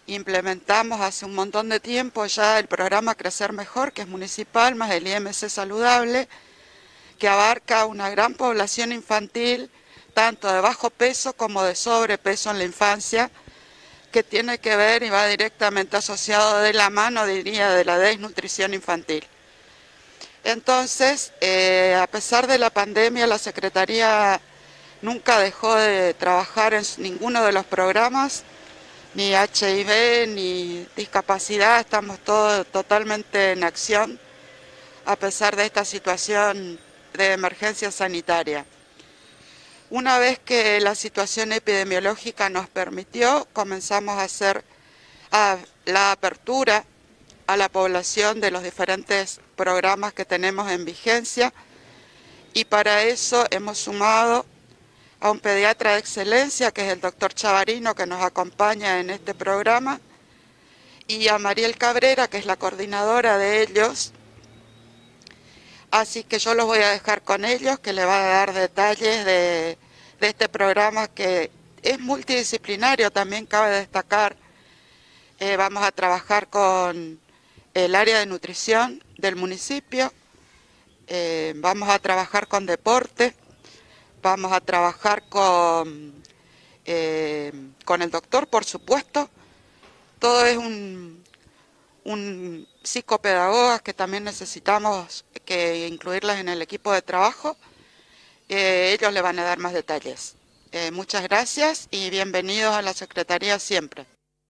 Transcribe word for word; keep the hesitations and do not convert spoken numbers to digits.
implementamos hace un montón de tiempo ya el programa Crecer Mejor, que es municipal, más el I M C Saludable, que abarca una gran población infantil, tanto de bajo peso como de sobrepeso en la infancia, que tiene que ver y va directamente asociado de la mano, diría, de la desnutrición infantil. Entonces, eh, a pesar de la pandemia, la Secretaría nunca dejó de trabajar en ninguno de los programas, ni H I V, ni discapacidad, estamos todos totalmente en acción, a pesar de esta situación de emergencia sanitaria. Una vez que la situación epidemiológica nos permitió, comenzamos a hacer a la apertura a la población de los diferentes programas que tenemos en vigencia, y para eso hemos sumado a un pediatra de excelencia, que es el doctor Chavarino, que nos acompaña en este programa, y a Mariel Cabrera, que es la coordinadora de ellos. Así que yo los voy a dejar con ellos, que le van a dar detalles de, de este programa, que es multidisciplinario, también cabe destacar. Eh, vamos a trabajar con el área de nutrición del municipio, eh, vamos a trabajar con deporte, vamos a trabajar con, eh, con el doctor, por supuesto. Todo es un, un psicopedagogas que también necesitamos que incluirlas en el equipo de trabajo. Eh, ellos le van a dar más detalles. Eh, muchas gracias y bienvenidos a la Secretaría siempre.